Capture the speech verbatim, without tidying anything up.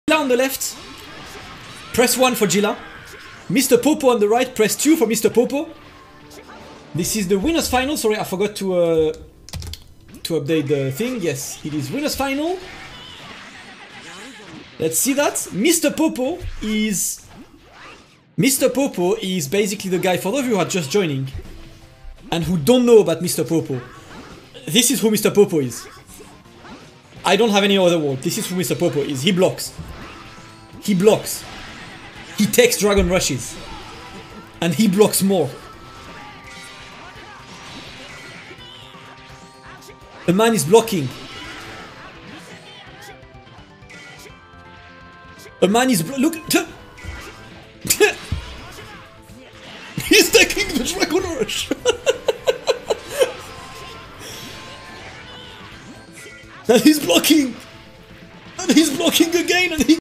on the left. Press one for Gila. Mister Popo on the right. Press two for Mister Popo. This is the winners final. Sorry, I forgot to uh, to update the thing. Yes, it is winners final. Let's see that. Mister Popo is Mister Popo is basically the guy for those of you who are just joining and who don't know about Mister Popo. This is who Mister Popo is. I don't have any other word. This is who Mister Popo is. He blocks. He blocks. He takes dragon rushes. And he blocks more. The man is blocking. A man is blo- look. He's taking the dragon rush. And he's blocking. And he's blocking again. And he